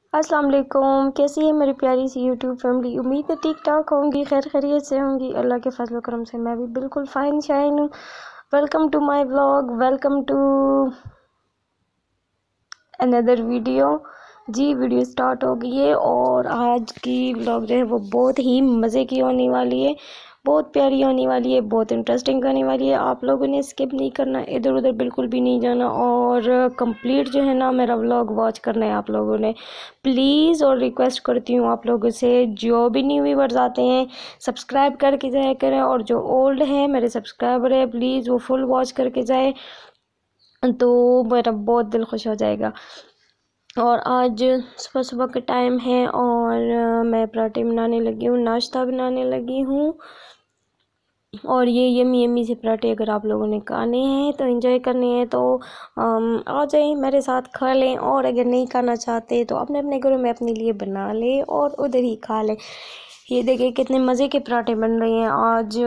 अस्सलाम वालेकुम। कैसी है मेरी प्यारी सी यूट्यूब फैमिली। उम्मीद है ठीक ठाक होंगी, खैर खैरियत से होंगी। अल्लाह के फजल करम से मैं भी बिल्कुल फ़ाइन शाइन हूँ। Welcome to my vlog, welcome to another video. जी वीडियो स्टार्ट हो गई है और आज की व्लॉग जो है वो बहुत ही मज़े की होने वाली है, बहुत प्यारी होने वाली है, बहुत इंटरेस्टिंग होने वाली है। आप लोगों ने स्किप नहीं करना, इधर उधर बिल्कुल भी नहीं जाना और कंप्लीट जो है ना मेरा व्लॉग वॉच करना है आप लोगों ने प्लीज़। और रिक्वेस्ट करती हूँ आप लोगों से, जो भी न्यू व्यूवर्स आते हैं सब्सक्राइब करके जाया करें और जो ओल्ड हैं मेरे सब्सक्राइबर है प्लीज़ वो फुल वॉच करके जाए तो मेरा बहुत दिल खुश हो जाएगा। और आज सुबह सुबह का टाइम है और मैं पराठे बनाने लगी हूँ, नाश्ता बनाने लगी हूँ। और ये यमी यमी से पराठे अगर आप लोगों ने खाने हैं तो एंजॉय करने हैं तो आ जाएं मेरे साथ खा लें, और अगर नहीं खाना चाहते तो अपने अपने घरों में अपने लिए बना लें और उधर ही खा लें। ये देखिए कितने मज़े के पराठे बन रहे हैं आज।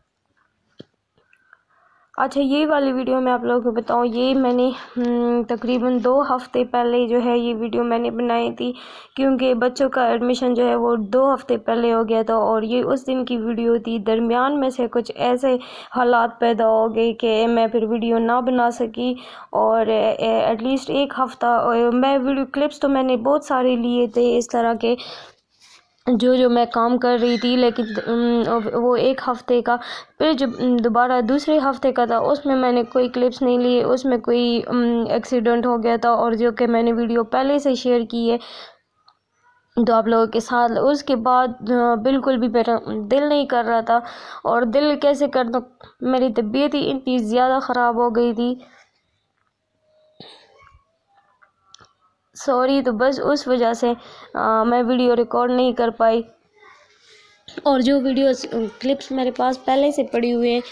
अच्छा, ये वाली वीडियो मैं आप लोगों को बताऊँ, ये मैंने तकरीबन 2 हफ़्ते पहले जो है ये वीडियो मैंने बनाई थी, क्योंकि बच्चों का एडमिशन जो है वो 2 हफ़्ते पहले हो गया था और ये उस दिन की वीडियो थी। दरमियान में से कुछ ऐसे हालात पैदा हो गए कि मैं फिर वीडियो ना बना सकी और एटलीस्ट 1 हफ़्ता मैं वीडियो क्लिप्स तो मैंने बहुत सारे लिए थे इस तरह के जो मैं काम कर रही थी, लेकिन वो 1 हफ़्ते का फिर जब दोबारा दूसरे हफ़्ते का था उसमें मैंने कोई क्लिप्स नहीं लिए, उसमें कोई एक्सीडेंट हो गया था और जो कि मैंने वीडियो पहले से शेयर की है तो आप लोगों के साथ। उसके बाद बिल्कुल भी मेरा दिल नहीं कर रहा था, और दिल कैसे कर दो, मेरी तबीयत ही इतनी ज़्यादा ख़राब हो गई थी, सॉरी। तो बस उस वजह से मैं वीडियो रिकॉर्ड नहीं कर पाई। और जो वीडियोस क्लिप्स मेरे पास पहले से पड़ी हुई हैं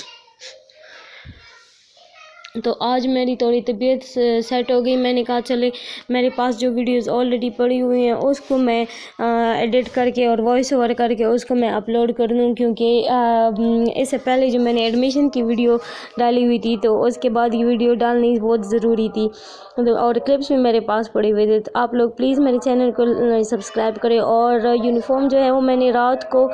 तो आज मेरी थोड़ी तबीयत सेट हो गई। मैंने कहा चले मेरे पास जो वीडियोस ऑलरेडी पड़ी हुई हैं उसको मैं एडिट करके और वॉइस ओवर करके उसको मैं अपलोड कर दूँ, क्योंकि इससे पहले जो मैंने एडमिशन की वीडियो डाली हुई थी तो उसके बाद ये वीडियो डालनी बहुत ज़रूरी थी, तो और क्लिप्स भी मेरे पास पड़ी हुई थी। तो आप लोग प्लीज़ मेरे चैनल को सब्सक्राइब करें। और यूनिफॉर्म जो है वो मैंने रात को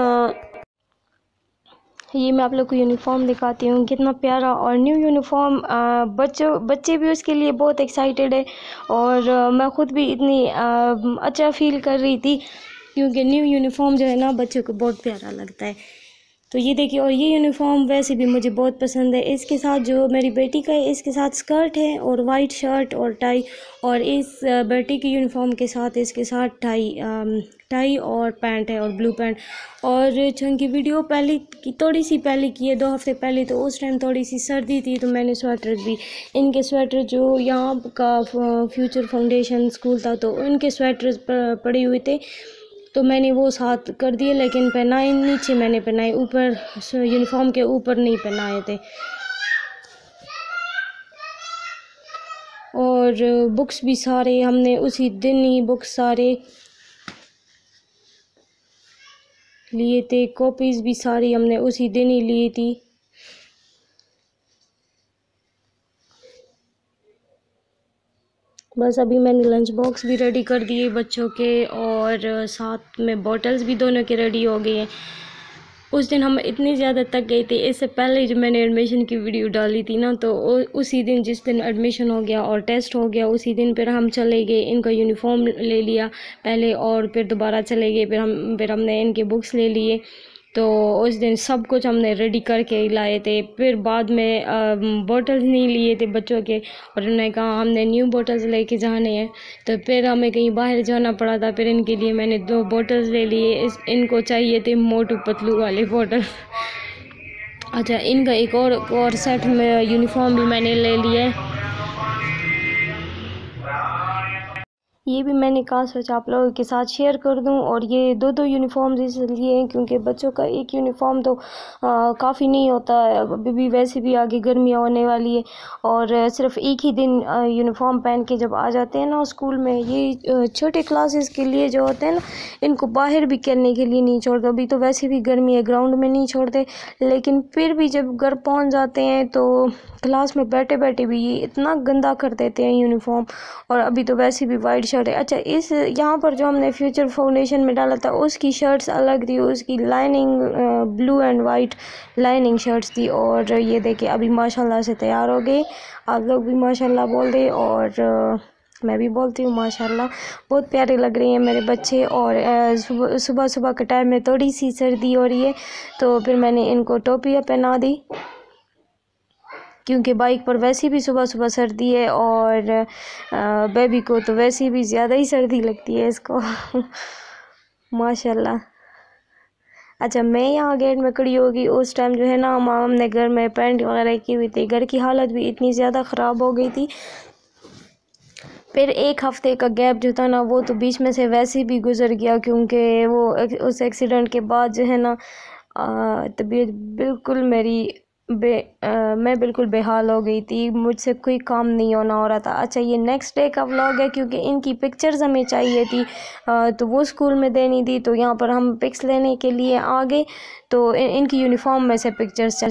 ये मैं आप लोग को यूनिफॉर्म दिखाती हूँ, कितना प्यारा और न्यू यूनिफॉर्म। बच्चे भी उसके लिए बहुत एक्साइटेड है और मैं ख़ुद भी इतनी अच्छा फील कर रही थी, क्योंकि न्यू यूनिफॉर्म जो है ना बच्चों को बहुत प्यारा लगता है। तो ये देखिए, और ये यूनिफॉर्म वैसे भी मुझे बहुत पसंद है। इसके साथ जो मेरी बेटी का है इसके साथ स्कर्ट है और वाइट शर्ट और टाई, और इस बेटी की यूनिफॉर्म के साथ इसके साथ टाई और पैंट है और ब्लू पैंट। और चूँकि वीडियो पहले की थोड़ी सी पहले की है 2 हफ़्ते पहले, तो उस टाइम थोड़ी सी सर्दी थी तो मैंने स्वेटर भी, इनके स्वेटर जो यहाँ का फ्यूचर फाउंडेशन स्कूल था तो उनके स्वेटर्स पड़े हुए थे तो मैंने वो साथ कर दिए, लेकिन पहनाए नीचे मैंने पहनाए, ऊपर यूनिफॉर्म के ऊपर नहीं पहनाए थे। और बुक्स भी सारे हमने उसी दिन ही बुक्स सारे लिए थे, कॉपीज़ भी सारी हमने उसी दिन ही ली थी। बस अभी मैंने लंच बॉक्स भी रेडी कर दिए बच्चों के और साथ में बॉटल्स भी दोनों के रेडी हो गए हैं। उस दिन हम इतने ज़्यादा थक गए थे, इससे पहले जब मैंने एडमिशन की वीडियो डाली थी ना तो उसी दिन जिस दिन एडमिशन हो गया और टेस्ट हो गया उसी दिन फिर हम चले गए, इनका यूनिफॉर्म ले लिया पहले और फिर दोबारा चले गए, फिर हमने इनके बुक्स ले लिए। तो उस दिन सब कुछ हमने रेडी करके लाए थे। फिर बाद में बॉटल्स नहीं लिए थे बच्चों के, और उन्होंने कहा हमने न्यू बॉटल्स लेके जाने हैं, तो फिर हमें कहीं बाहर जाना पड़ा था। फिर इनके लिए मैंने 2 बॉटल्स ले लिए, इनको चाहिए थे मोटू पतलू वाले बॉटल। अच्छा, इनका एक और सेट में यूनिफॉर्म भी मैंने ले लिया है। ये भी मैंने कहा सोचा आप लोगों के साथ शेयर कर दूं। और ये 2 यूनिफॉर्म्स इसलिए हैं क्योंकि बच्चों का एक यूनिफॉर्म तो काफ़ी नहीं होता है, अभी भी वैसे भी आगे गर्मियाँ होने वाली है और सिर्फ एक ही दिन यूनिफॉर्म पहन के जब आ जाते हैं ना स्कूल में। ये छोटे क्लासेस के लिए जो होते हैं ना इनको बाहर भी खेलने के लिए नहीं छोड़ते, अभी तो वैसे भी गर्मी है ग्राउंड में नहीं छोड़ते, लेकिन फिर भी जब घर पहुंच जाते हैं तो क्लास में बैठे बैठे भी ये इतना गंदा कर देते हैं यूनिफॉर्म। और अभी तो वैसे भी वाइट शर्ट शर्ट है। अच्छा, इस यहाँ पर जो हमने फ्यूचर फाउंडेशन में डाला था उसकी शर्ट्स अलग थी, उसकी lining blue and white lining shirts थी। और ये देखिए अभी माशाल्लाह से तैयार हो गई। आप लोग भी माशाल्लाह बोल दे और मैं भी बोलती हूँ माशाल्लाह। बहुत प्यारे लग रही हैं मेरे बच्चे। और सुबह सुबह के टाइम में थोड़ी सी सर्दी हो रही है तो फिर मैंने इनको टोपियाँ पहना दी, क्योंकि बाइक पर वैसे भी सुबह सुबह सर्दी है और बेबी को तो वैसे भी ज़्यादा ही सर्दी लगती है इसको माशाल्लाह। अच्छा, मैं यहाँ गेट में खड़ी होगी उस टाइम जो है ना हमने घर में पेंट वगैरह की हुई थी। घर की हालत भी इतनी ज़्यादा ख़राब हो गई थी। फिर एक हफ़्ते का गैप जो था ना वो तो बीच में से वैसे भी गुजर गया, क्योंकि वो उस एक्सीडेंट के बाद जो है ना तबीयत बिल्कुल मेरी मैं बिल्कुल बेहाल हो गई थी। मुझसे कोई काम नहीं हो रहा था। अच्छा, ये नेक्स्ट डे का व्लॉग है, क्योंकि इनकी पिक्चर्स हमें चाहिए थी तो वो स्कूल में देनी थी। तो यहाँ पर हम पिक्स लेने के लिए आ गए तो इनकी यूनिफॉर्म में से पिक्चर्स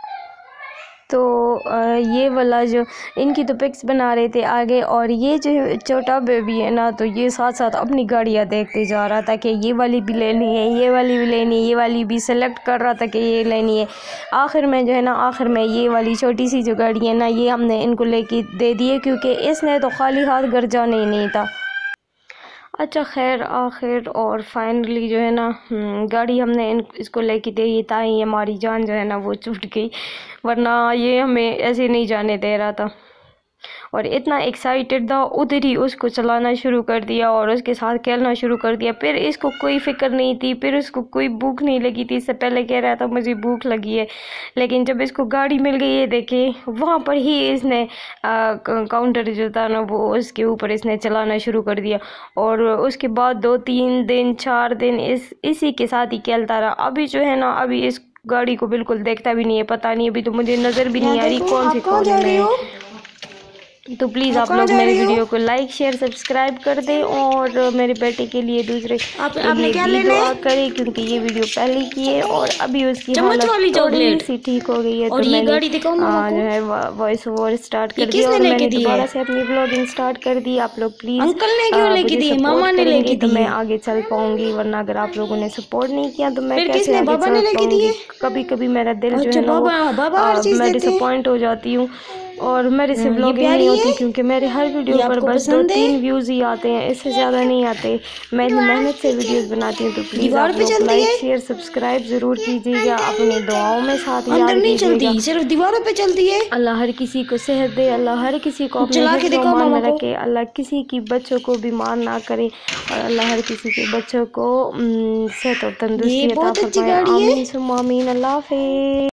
तो ये वाला जो इनकी तो पिक्स बना रहे थे आगे। और ये जो छोटा बेबी है ना तो ये साथ साथ अपनी गाड़ियाँ देखते जा रहा था कि ये वाली भी लेनी है, ये वाली भी लेनी है, ये वाली भी सेलेक्ट कर रहा था कि ये लेनी है। आखिर में जो है ना ये वाली छोटी सी जो गाड़ी है ना ये हमने इनको लेके दे दी है, क्योंकि इसने तो खाली हाथ घर जाना ही नहीं था। अच्छा, खैर आखिर और फाइनली जो है ना गाड़ी हमने इसको लेके दे दी, ताकि हमारी जान जो है ना वो छूट गई, वरना ये हमें ऐसे नहीं जाने दे रहा था। और इतना एक्साइटेड था, उधर ही उसको चलाना शुरू कर दिया और उसके साथ खेलना शुरू कर दिया। फिर इसको कोई फिक्र नहीं थी, फिर उसको कोई भूख नहीं लगी थी। इससे पहले कह रहा था मुझे भूख लगी है, लेकिन जब इसको गाड़ी मिल गई है देखे वहाँ पर ही इसने काउंटर जो था ना वो उसके ऊपर इसने चलाना शुरू कर दिया। और उसके बाद 2-3 दिन 4 दिन इसी के साथ ही खेलता रहा। अभी जो है ना अभी इस गाड़ी को बिल्कुल देखता भी नहीं है। पता नहीं, अभी तो मुझे नज़र भी नहीं आ रही कौन सी कॉर्नर में है। तो प्लीज़ आप लोग मेरे वीडियो को लाइक शेयर सब्सक्राइब कर दें और मेरे बेटे के लिए दूसरे आपने क्या दुआ करें, क्योंकि ये वीडियो पहले की है और अभी उसकी हालत थोड़ी सी ठीक हो गई है। तो मैंने जो है वॉइस ओवर स्टार्ट कर दिया और मैंने दोबारा से अपनी व्लॉगिंग स्टार्ट कर दी। आप लोग प्लीज़ सपोर्ट करेंगे तो मैं आगे चल पाऊंगी, वरना अगर आप लोगों ने सपोर्ट नहीं किया तो मैं कैसे आगे चल पाऊंगी। कभी कभी मेरा दिल जो है ना मैं डिसअपॉइंट हो जाती हूँ और मेरे से व्लॉगिंग नहीं होती, क्योंकि मेरे हर वीडियो पर बस 2-3 व्यूज़ ही आते हैं, इससे ज़्यादा नहीं आते। मैं इतनी मेहनत से वीडियोस बनाती हूँ। तो प्लीज़ आप लोग लाइक शेयर सब्सक्राइब ज़रूर कीजिएगा, अपनी दुआओं में साथ याद कीजिएगा। सिर्फ दीवारों पे चलती है। अल्लाह हर किसी को सेहत दे, अल्लाह हर किसी को अपने ईमान में रखे, अल्लाह किसी की बच्चों को बीमार ना करे और अल्लाह हर किसी के बच्चों को सेहत और तंदुरुस्ती अता फरमाए। आमीन सुम्मा आमीन। अल्लाह हाफिज़।